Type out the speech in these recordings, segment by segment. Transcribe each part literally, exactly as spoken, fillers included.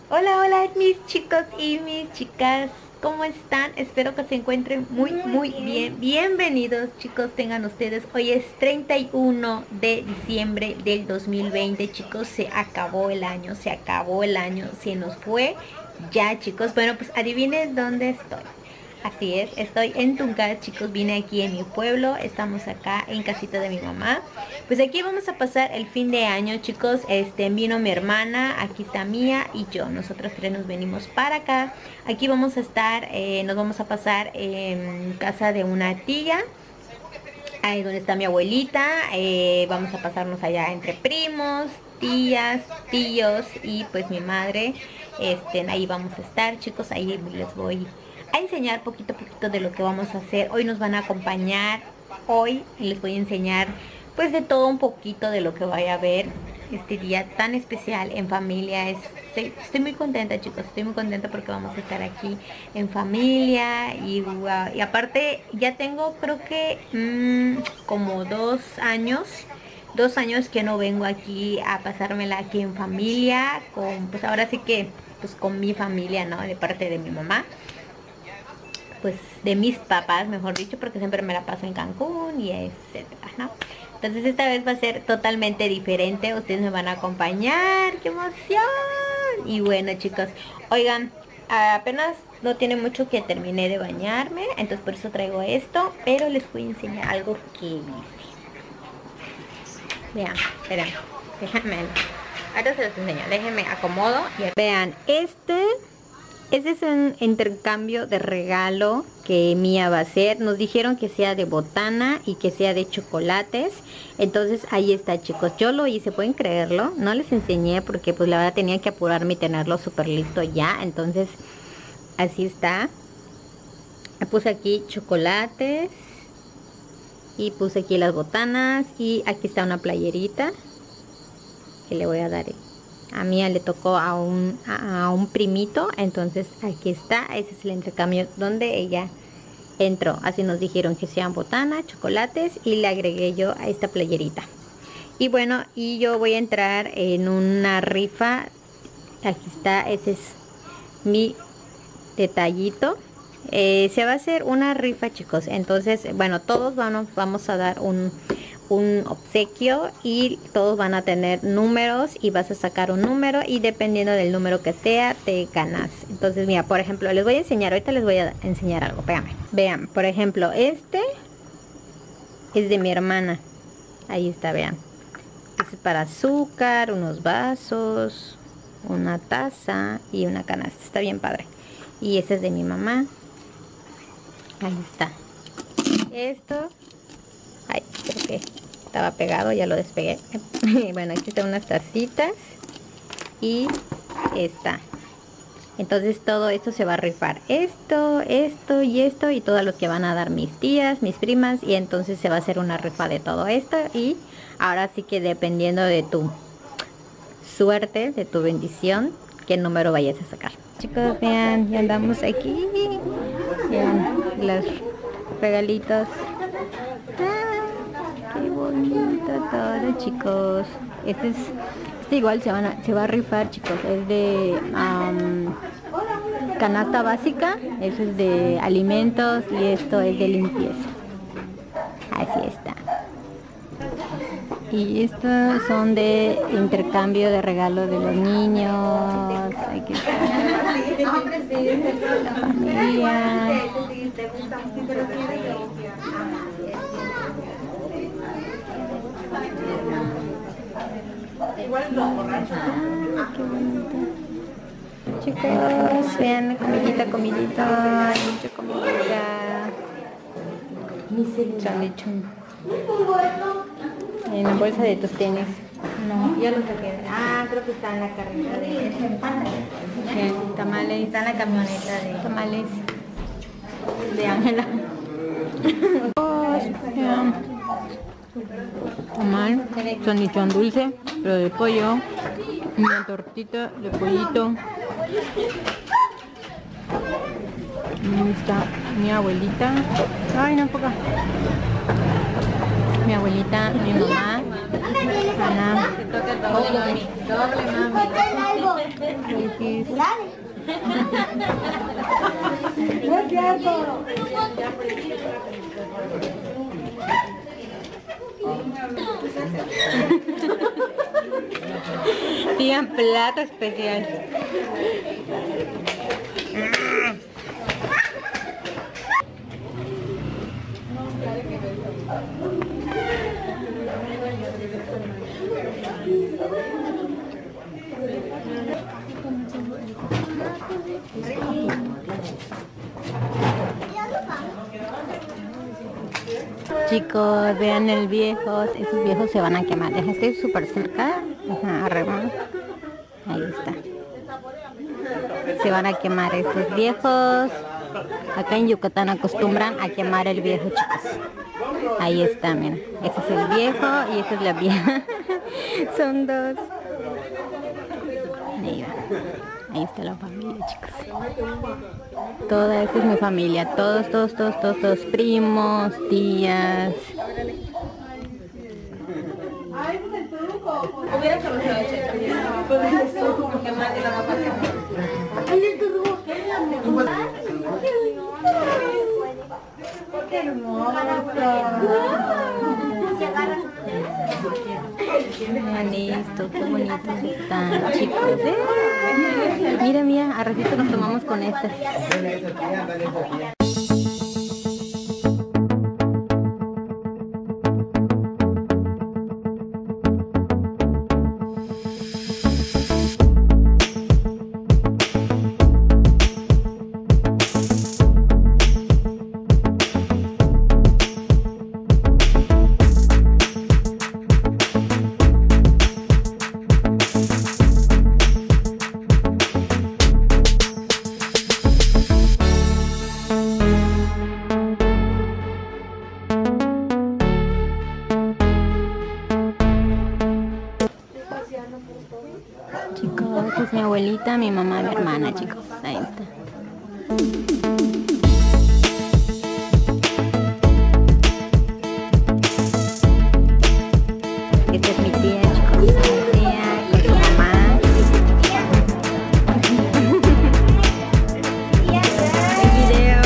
Hola, hola mis chicos y mis chicas, ¿cómo están? Espero que se encuentren muy, muy bien. Bienvenidos chicos, tengan ustedes. Hoy es treinta y uno de diciembre del dos mil veinte, chicos, se acabó el año, se acabó el año, se nos fue ya, chicos. Bueno, pues adivinen dónde estoy. Así es, estoy en Tunca, chicos, vine aquí en mi pueblo, estamos acá en casita de mi mamá. Pues aquí vamos a pasar el fin de año, chicos. Este, vino mi hermana, aquí está Mía y yo. Nosotros tres nos venimos para acá. Aquí vamos a estar, eh, nos vamos a pasar en casa de una tía. Ahí donde está mi abuelita. Eh, vamos a pasarnos allá entre primos, tías, tíos y pues mi madre. Este, ahí vamos a estar, chicos. Ahí les voy a enseñar poquito a poquito de lo que vamos a hacer. Hoy nos van a acompañar. Hoy les voy a enseñar pues de todo un poquito de lo que vaya a ver este día tan especial en familia. Es, estoy, estoy muy contenta, chicos, estoy muy contenta porque vamos a estar aquí en familia y, wow, y aparte ya tengo creo que mmm, como dos años dos años que no vengo aquí a pasármela aquí en familia con, pues ahora sí que pues con mi familia, ¿no? De parte de mi mamá, pues de mis papás, mejor dicho, porque siempre me la paso en Cancún y etcétera, ¿no? Entonces esta vez va a ser totalmente diferente, ustedes me van a acompañar, ¡qué emoción! Y bueno, chicos, oigan, apenas no tiene mucho que terminé de bañarme, entonces por eso traigo esto, pero les voy a enseñar algo que hice. Vean, esperen, déjenme, ahora se los enseño, déjenme acomodo y vean, este... Este es un intercambio de regalo que Mía va a hacer. Nos dijeron que sea de botana y que sea de chocolates. Entonces ahí está, chicos. Yo lo hice, pueden creerlo. No les enseñé porque pues la verdad tenía que apurarme y tenerlo súper listo ya. Entonces así está. Puse aquí chocolates. Y puse aquí las botanas. Y aquí está una playerita que le voy a dar. A Mía le tocó a un, a, a un primito, entonces aquí está, ese es el intercambio donde ella entró. Así nos dijeron que sean botana, chocolates y le agregué yo a esta playerita. Y bueno, y yo voy a entrar en una rifa. Aquí está, ese es mi detallito. Eh, se va a hacer una rifa, chicos. Entonces, bueno, todos vamos, vamos a dar un... un obsequio y todos van a tener números y vas a sacar un número y dependiendo del número que sea te ganas. Entonces mira, por ejemplo, les voy a enseñar, ahorita les voy a enseñar algo, véanme. Vean, por ejemplo, este es de mi hermana, ahí está, vean, este es para azúcar, unos vasos, una taza y una canasta, está bien padre. Y este es de mi mamá, ahí está. Esto, ay, creo que estaba pegado, ya lo despegué. Bueno, aquí están unas tacitas y esta. Entonces todo esto se va a rifar, esto, esto y esto, y todos los que van a dar mis tías, mis primas, y entonces se va a hacer una rifa de todo esto. Y ahora sí que dependiendo de tu suerte, de tu bendición, qué número vayas a sacar. Chicos, vean, ya andamos aquí, vean los regalitos. Qué bonito todo, chicos. Este es, este igual se, van a, se va a rifar, chicos. Es de um, canasta básica. Eso es de alimentos y esto es de limpieza. Así está. Y estos son de intercambio de regalo de los niños. Aquí está la familia. Ah, qué bonito. Chicos, vean, comidita, comidita, hay mucha comidita. Sándwich. En la bolsa de tus tenis. No, ya lo saqué. Ah, creo que está en la carreta de... Bien, tamales. Está en la camioneta de... Tamales. de Ángela. Tamal, sándwich dulce, pero de pollo. Una tortita de pollito. Ahí está mi abuelita. Ay, no, poca. Mi abuelita, mi mamá, Ana. Doble, mami. Aquí Listo. No es cierto. Pidan plato especial. Chicos, vean el viejo, esos viejos se van a quemar. Deja, estoy súper cerca. Ajá, arriba. Ahí está. Se van a quemar estos viejos. Acá en Yucatán acostumbran a quemar el viejo, chicos. Ahí está, miren. Ese es el viejo y esa es la vieja. Son dos. Ahí va. Ahí está la familia, chicos. Toda esta es mi familia. Todos, todos, todos, todos, todos. Primos, tías. Hubiera conocido a Checa. Que más de la papá. ¡Qué hermoso! Vean esto, qué bonitos están, chicos. ¿Eh? Mira, mira, a ratito nos tomamos con estas. Chicos, esa es mi abuelita, mi mamá, mi hermana, chicos. Ahí está. Esta es mi tía, chicos. Mi tía con su mamá. El video.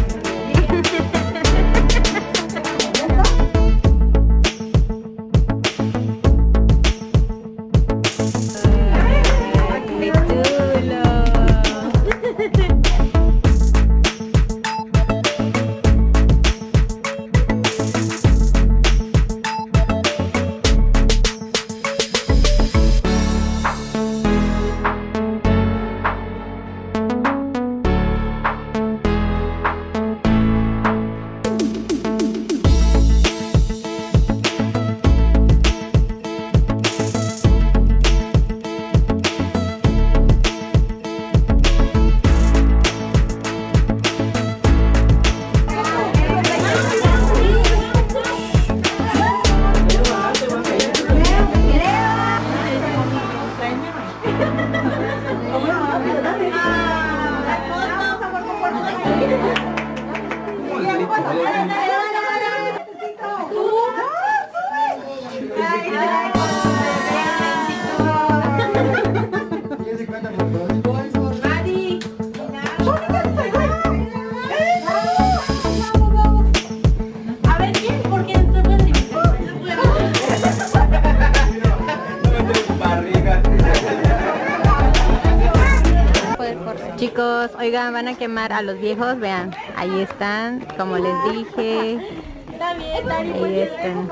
Chicos, oigan, van a quemar a los viejos, vean, ahí están, como les dije. Ahí están.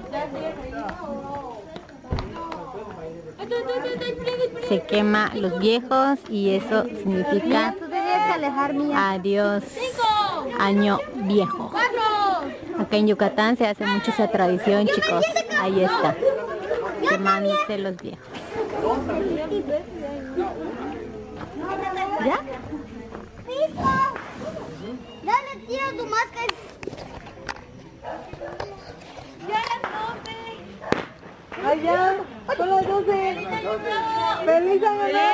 Se quema a los viejos y eso significa adiós, año viejo. Acá en Yucatán se hace mucho esa tradición, chicos. Ahí está, quemándose los viejos. ¿Ya? Dale, tira tu máscara. Ya las doce. Allá, son las doce. ¡Feliz año nuevo!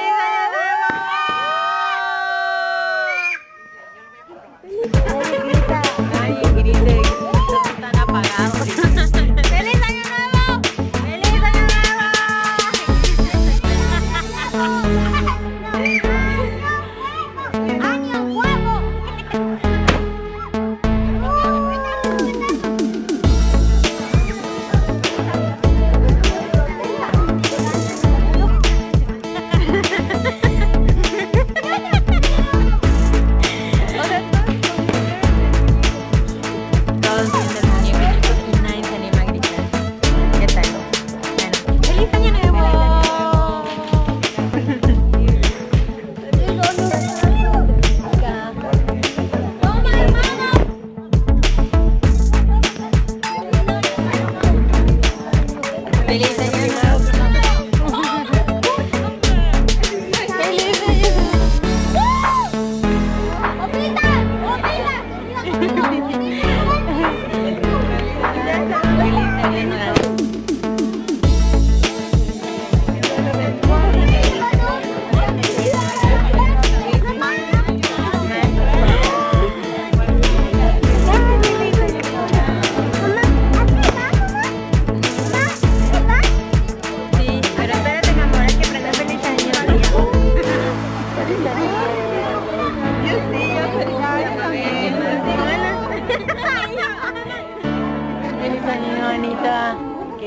Ay, grita. Ay, grite. Están apagados. ¡Feliz año nuevo! ¡Feliz año nuevo!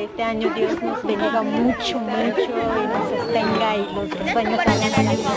que este año Dios nos bendiga mucho, mucho y nos sostenga y los sueños salgan a la realidad.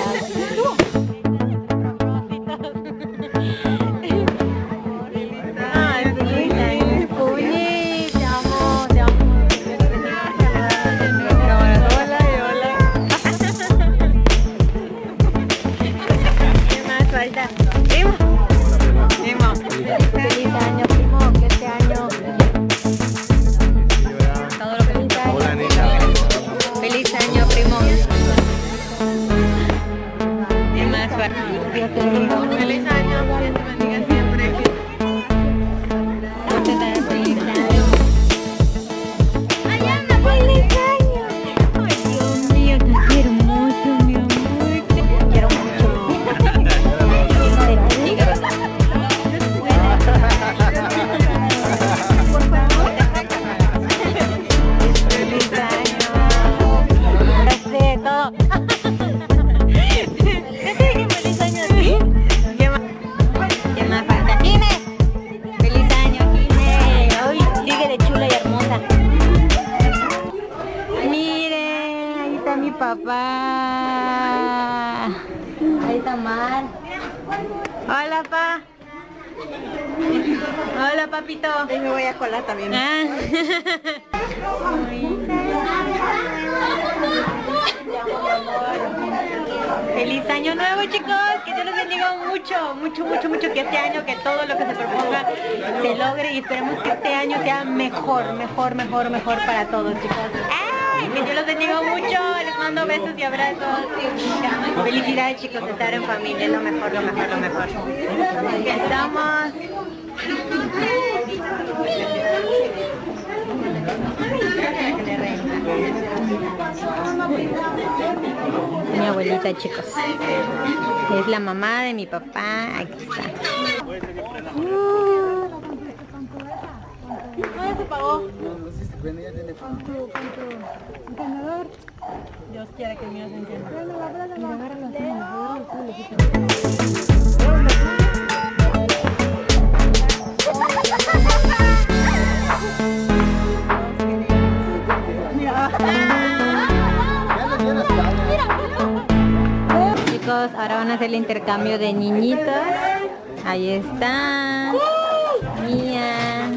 Feliz año, que te bendiga siempre. Feliz año. Ay, Ana, feliz año. Ay, Dios mío, qué hermoso, mi amor. Te quiero mucho. Por favor. Feliz año. Hace todo. Feliz año a ti. ¿Qué más? ¿Qué más falta? ¡Jime! Feliz año, Jime. Ay, sigue de chula y hermosa. Miren, ahí está mi papá. Ahí está Mar. Hola, pa. Hola, papito. Y me voy a colar también. Ah. Feliz año nuevo, chicos, que Dios los bendiga mucho, mucho, mucho, mucho, que este año, que todo lo que se proponga se logre y esperemos que este año sea mejor, mejor, mejor, mejor para todos, chicos. ¡Ay! Que Dios los bendiga mucho, les mando besos y abrazos. Felicidades, chicos, de estar en familia, lo mejor, lo mejor, lo mejor. Aquí estamos. Mi abuelita, chicos, es la mamá de mi papá. Aquí está. Uh. No, ya se pagó. Dios quiere que el mío se encienda. Chicos, ahora van a hacer el intercambio de niñitos. Ahí está. Mía.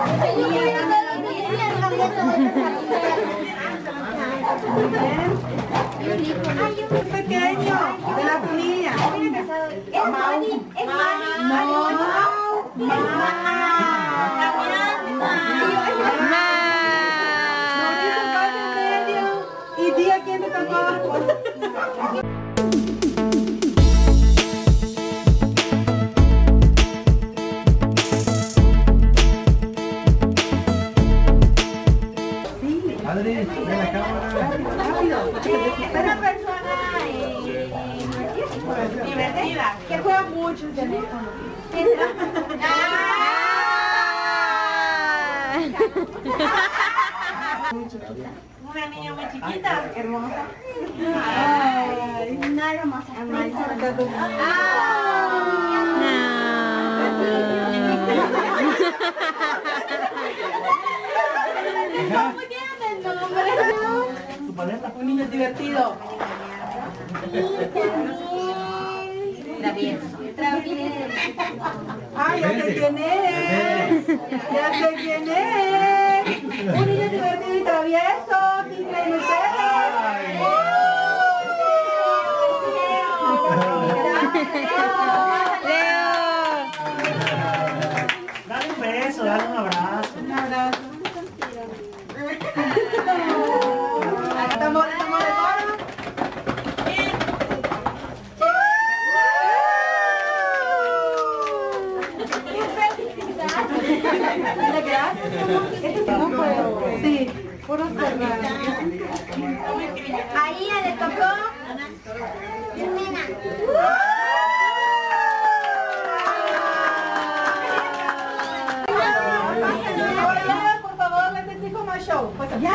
Pequeño, de la familia. Es Mari, es Mari. No, ¿y día quién te tocó? Adri, ven la cámara. Una persona divertida, que juega mucho el teléfono. Una niña muy chiquita, hermosa. Ay, Una hermosa. un niño divertido. Travieso. Ay, ya sé quién es. Ya sé quién es. Un niño divertido y travieso. ¿Quién creen ustedes? Leo. Dale un beso, dale un abrazo. Un abrazo. Estamos, estamos de coro. Sí, puros cerrados. Ahí ya le tocó. Jimena. Por favor, les exijo más show. Pues ya.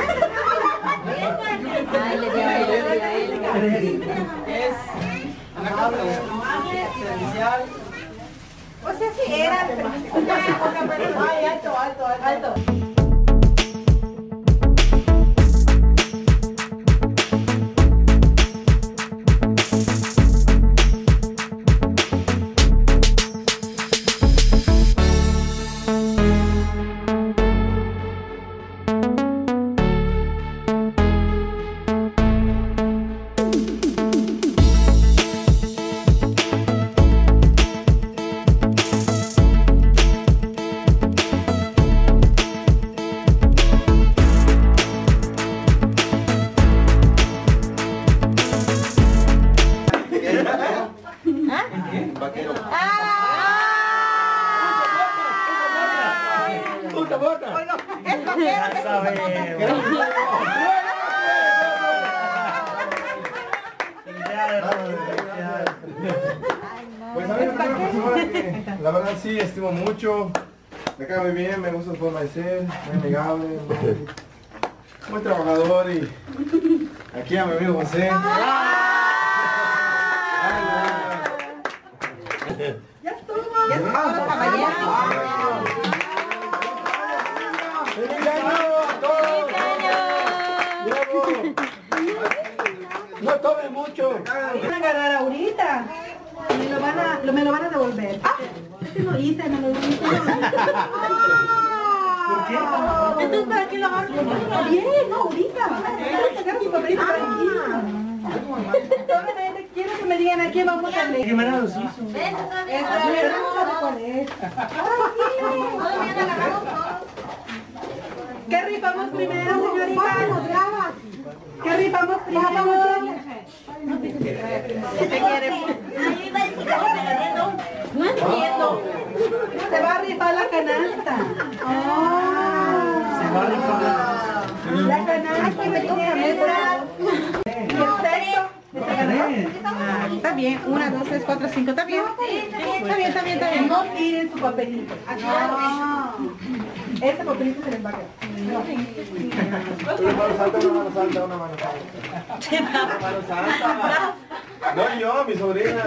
Ay, le dio a él, le dio a él. Es amable, servicial. O sea, sí, era. Ay, alto, alto, alto. ¿Ah? Vaquero. ¡Puta bota! Oiga, es vaquero, que Pues a mí es una persona que la verdad sí estimo mucho, me cae muy bien, me gusta su forma de ser, muy amigable, muy, muy trabajador y aquí a mi amigo José. ya estuvo. Ya estuvo, caballeros. ¡Feliz año a todos! No tomen mucho. Van a agarrar ahorita. Me lo van a, lo, me lo van a devolver. Ah, este lo hice, me lo hice. ¿Por qué? Entonces, ¿para qué lo agarro? Bien, no, ahorita. Agarra su papelito tranquilo. Solamente quiero que me digan a quién vamos a leer. ¿Qué manera los hizo? ¿Qué rifamos primero, señorita? ¿Qué rifamos primero? ¿Qué quiere? No entiendo. Se va a rifar la canasta. Se va a rifar. La canasta me toca a mí. Perfecto. Ah, está bien, una, dos, tres, cuatro, cinco, está bien. Está bien, está bien, está bien. No tiren su papelito. Ah, ese papelito se les va a quedar. Una mano salta, una mano salta, una mano salta. Una mano salta. No yo, mi sobrina.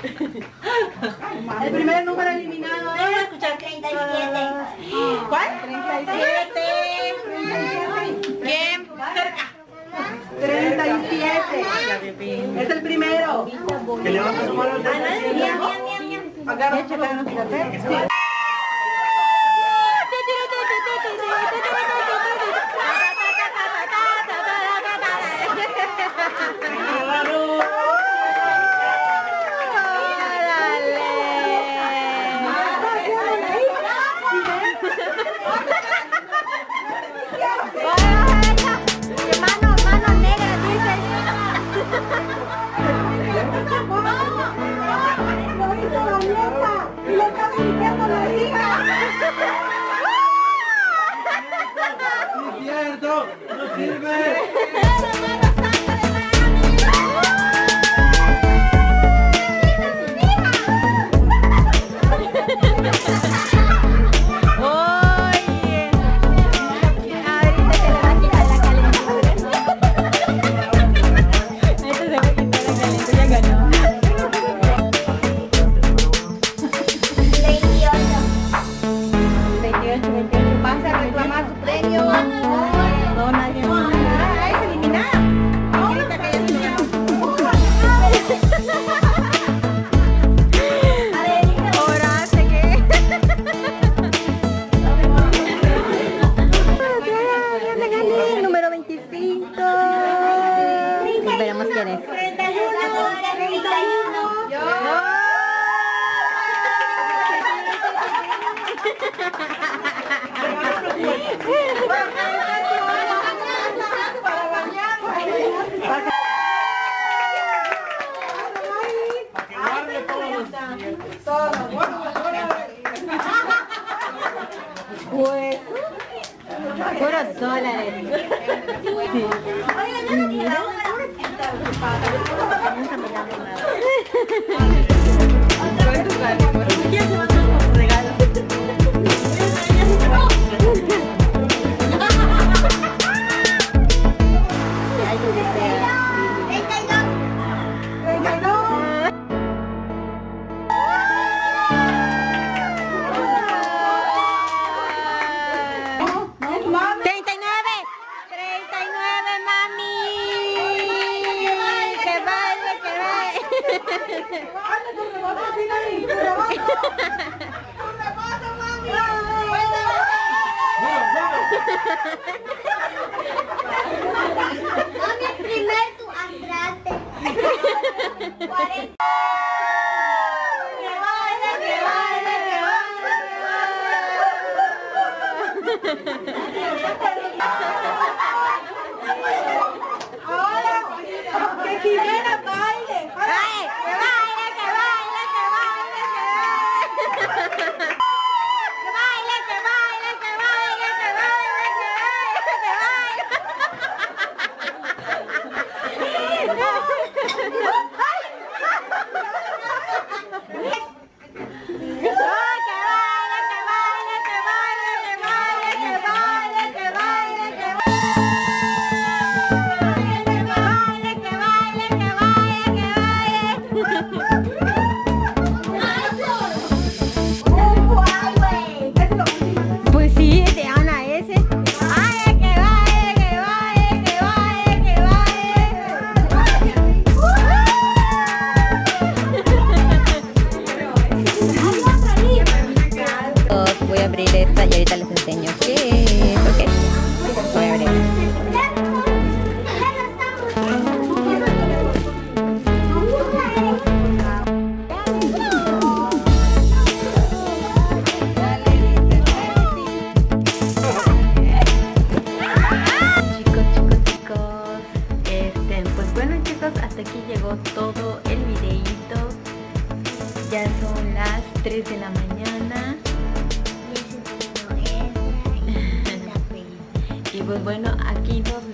El primer número eliminado es... treinta y siete. ¿Cuál? treinta y siete. ¿Quién? Cerca. treinta y siete. Es el primero. Que levante su mano al Bien, bien, bien, bien. Agarra, chécate, no se Mano, mano negra, dice. lo hizo la nieta y le está diciendo la hija. ¡No es cierto! ¡No sirve! Pasa a reclamar su premio. No, nadie. Ah, es eliminada. Ahorita que ya se Ahora sé que... Ya me gané, número veinticinco. Veremos quién es. treinta y uno. treinta y uno. Pues... Puros dólares. Sí. treinta y nueve, treinta y nueve, mami. Que baile, que Mami, primero tú entraste. cuarenta. Que baile, que baile, que Ahora, que Jimena baile. baile, que baile, que baile. Pues sí, de Ana ese. ¡Ay, que va, eh, que va, eh, que va, eh, que va, eh! Voy a abrir esta y ahorita les enseño qué es, ¿ok? Voy a abrir. Hasta aquí llegó todo el videíto. Ya son las tres de la mañana. Y pues bueno, aquí nos